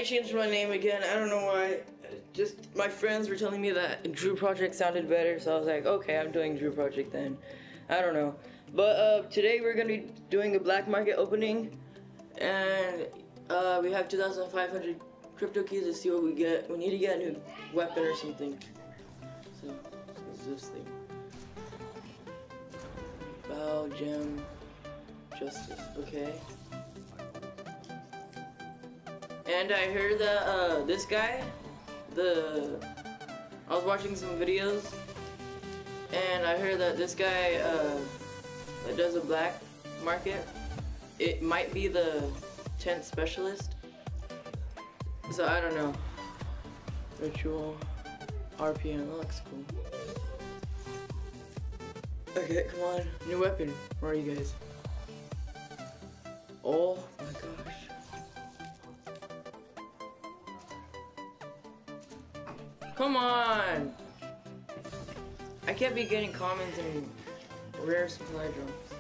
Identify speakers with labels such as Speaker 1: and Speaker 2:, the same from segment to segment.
Speaker 1: I changed my name again. I don't know why. Just my friends were telling me that Drew Project sounded better, so I was like, okay, I'm doing Drew Project then. I don't know. But today we're gonna be doing a black market opening, and we have 2,500 crypto keys to see what we get. We need to get a new weapon or something. So what's this thing? Bow, gem, justice. Okay. And I heard that this guy, I was watching some videos, and I heard that this guy that does a black market, it might be the 10th specialist. So I don't know. Ritual, RPM, that looks cool. Okay, come on, new weapon. Where are you guys? Oh my gosh. Come on! I can't be getting commons and rare supply drops.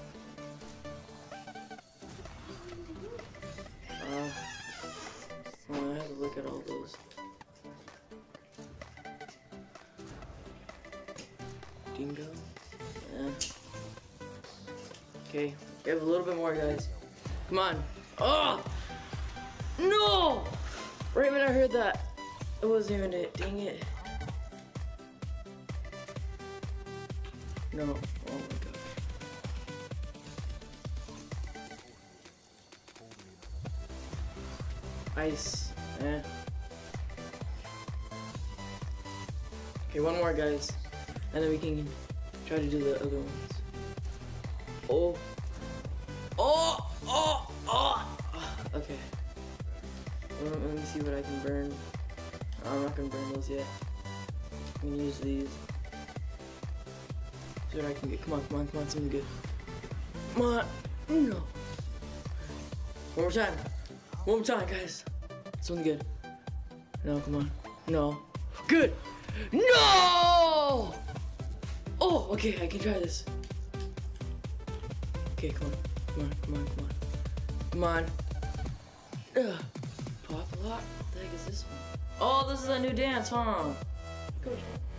Speaker 1: I have to look at all those. Dingo? Yeah. Okay, we have a little bit more, guys. Come on. Oh! No! Right when I heard that, it wasn't even it. Dang it. No. Oh my gosh. Ice. Eh. Okay, one more, guys. And then we can try to do the other ones. Oh. Oh! Oh! Oh! Okay. Let me see what I can burn. I'm not gonna burn those yet. I'm gonna use these. See what I can get. Come on, come on, come on, something good. Come on. No. One more time. One more time, guys. Something good. No, come on. No. Good. No! Oh, okay, I can try this. Okay, come on. Come on, come on, come on. Come on. Ugh. Pop a lot? What the heck is this one? Oh, this is a new dance, huh? Go.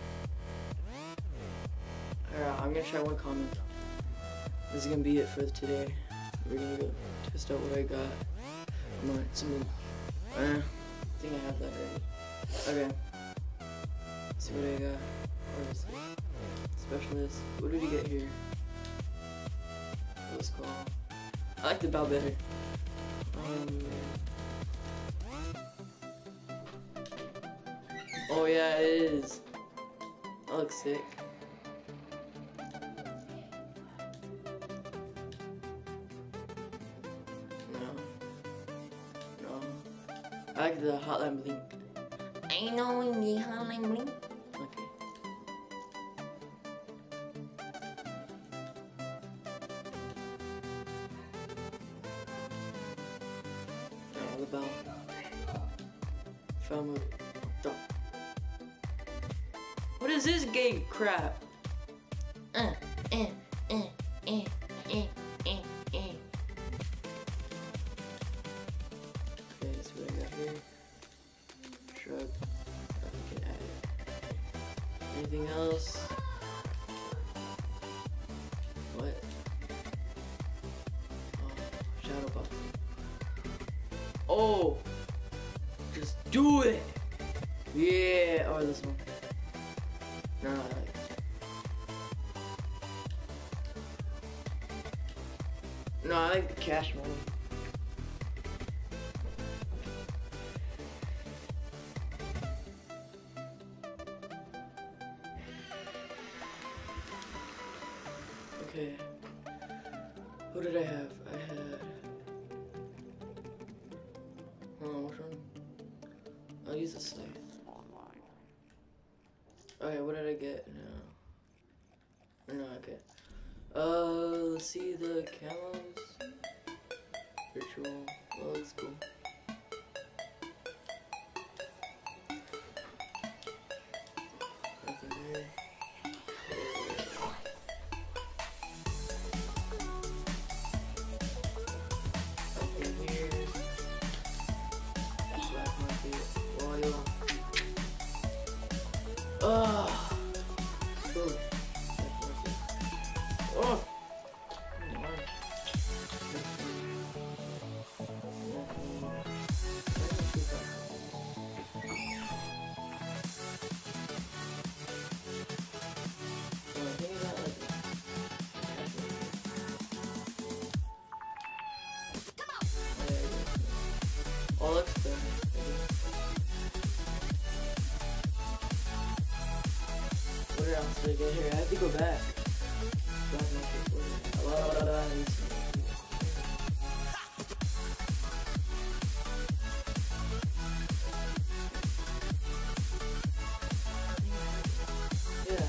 Speaker 1: Alright, I'm gonna try one comment. This is gonna be it for today. We're gonna go test out what I got. Come on, something. I think I have that already. Okay. Let's see what I got. Where is it? Specialist. What did we get here? What's it called? I like the bow better. Oh yeah, it is. That looks sick. No. No. I like the hotline bling. I know the hotline bling. Okay. Now the bell. Film stop. What is this game crap? Okay, that's what I got here. Shrug. We can add it. Anything else? What? Oh, shadow box. Oh! Just do it! Yeah! Or this one. No, I like it. No, I like the cash money. Okay. Who did I have? I had... which one? I'll use the scythe. Okay, what did I get? No, okay. Let's see the camos. Ritual. Oh, that's cool. Nothing there. Nothing here. Black market. Oh. Oh. Oh, looks good. What else did I get here? I have to go back. Yeah.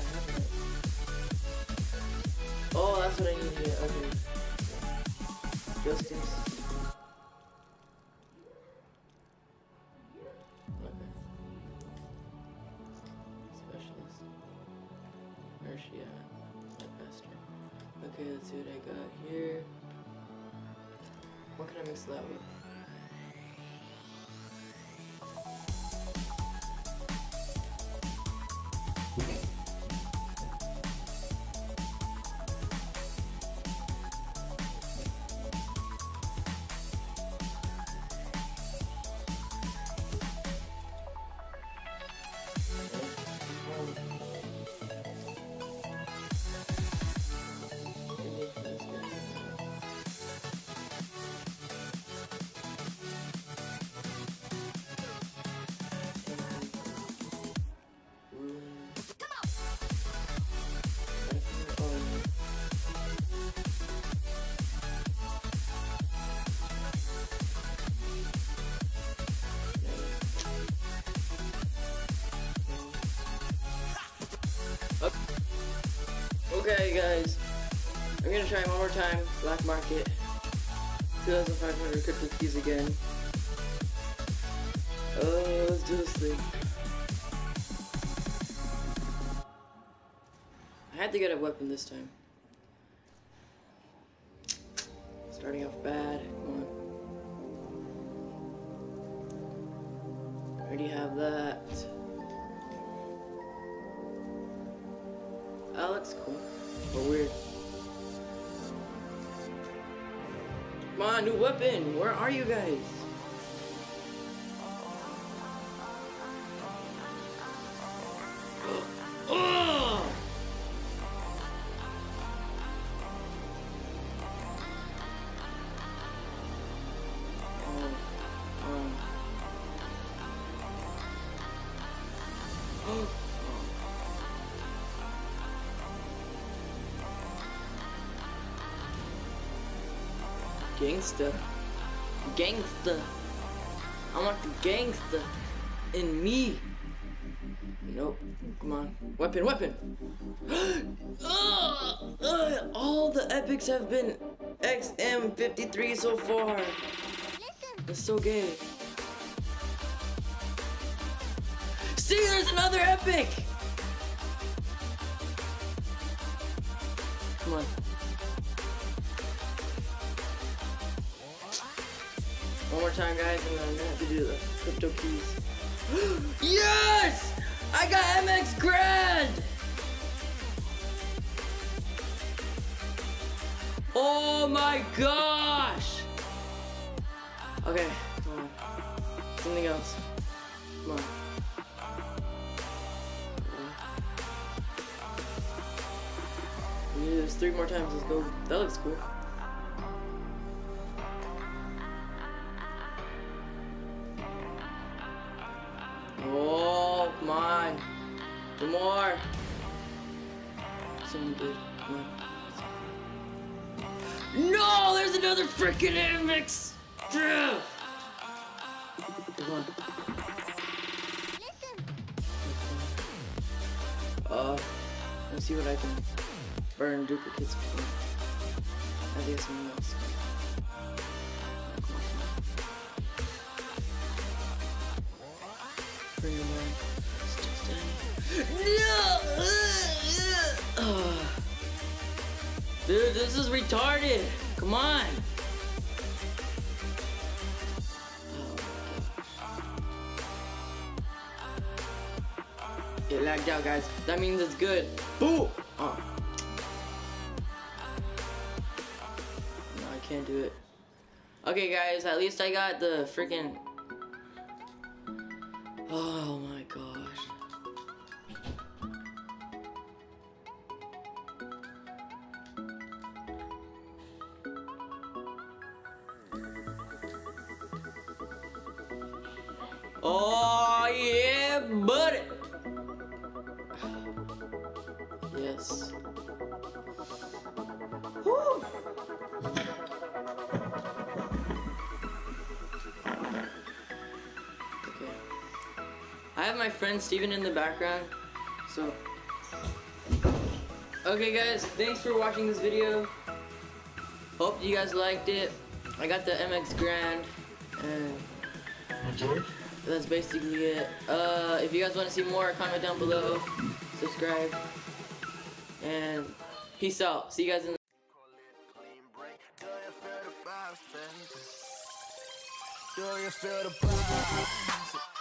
Speaker 1: Oh, that's what I need here. Okay. Justice. Where's she at? I passed her. Okay, let's see what I got here. What can I mix that with? Okay guys, I'm gonna try one more time, Black Market, 2,500 crypto keys again. Oh, let's do this thing. I had to get a weapon this time. Starting off bad, come on. Already have that. That looks cool, but weird. Come on, new weapon! Where are you guys? Oh! Oh. Gangsta. Gangsta. I want the gangsta in me. Nope. Come on. Weapon, weapon. All the epics have been XM53 so far. That's so gay. See, there's another epic. Come on. One more time, guys, and I'm gonna have to do the crypto keys. Yes! I got MX Grand! Oh my gosh! Okay, come on. Something else. Come on. We need this 3 more times. Let's go. That looks cool. Oh, come on. 2 more. Something good. Come on. No, there's another freaking MX. Come on. Let's see what I can burn duplicates for. I think something else. Bring him on. No! Dude, this is retarded. Come on. It lagged out, guys. That means it's good. Boom! Oh. No, I can't do it. Okay, guys, at least I got the freaking... Oh my gosh. Oh yeah, buddy. Yes. Woo. Okay. I have my friend Steven in the background, so. Okay, guys, thanks for watching this video. Hope you guys liked it. I got the MX Grand, and that's basically it. If you guys want to see more, comment down below, subscribe, and peace out. See you guys in the
Speaker 2: Do you feel the vibes?